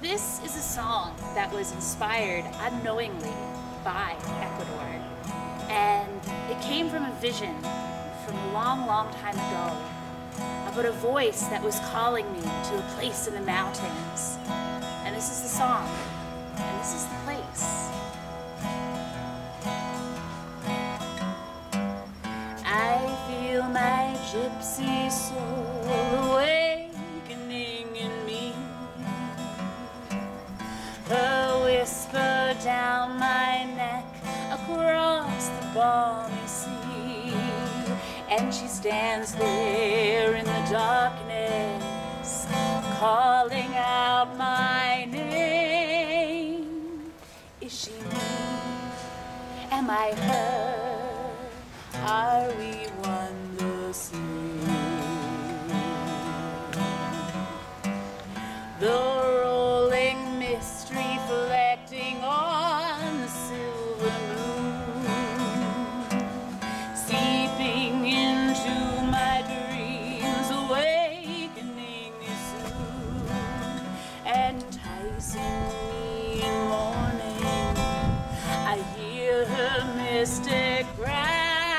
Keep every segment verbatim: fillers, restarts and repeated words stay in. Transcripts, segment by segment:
This is a song that was inspired unknowingly by Ecuador, and it came from a vision from a long, long time ago about a voice that was calling me to a place in the mountains. And this is the song, and this is the place. I feel my gypsy soul awakening in me, a whisper down my neck across the balmy sea, and she stands there in the darkness calling out my name. Is she me? Am I her? Are we one the same? The rolling mist reflecting on the silver moon, seeping into my dreams, awakening me soon, enticing me in morning. I hear her mystic cry.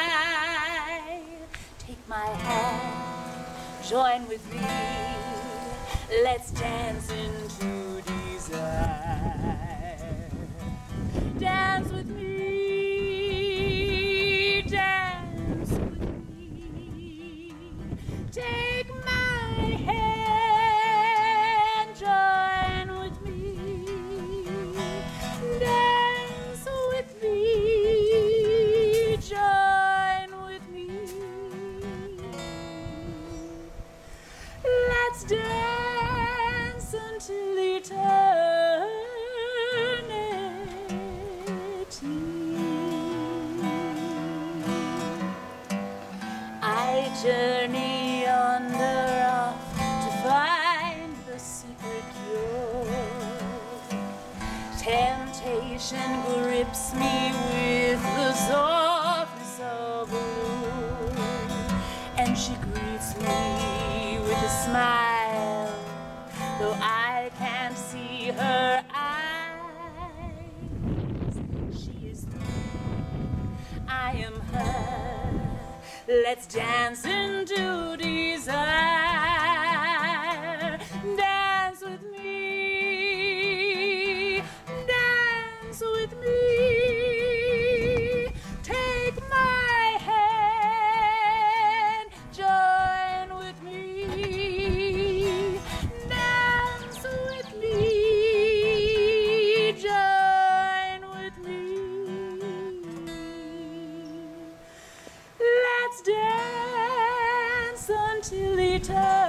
Take my hand, join with me, let's dance into desire. Dance with me, dance with me. Take my hand, join with me. Dance with me, join with me. Let's dance until eternity. I journey yonder off to find the secret cure. Temptation grips me with the softness of a lure, and she greets me with a smile, though I can't see her eyes. She is me, I am her. Let's dance into desire. Dance with me, dance with me. Take my hand, join with me. Dance with me, join with me. Let's dance until eternity.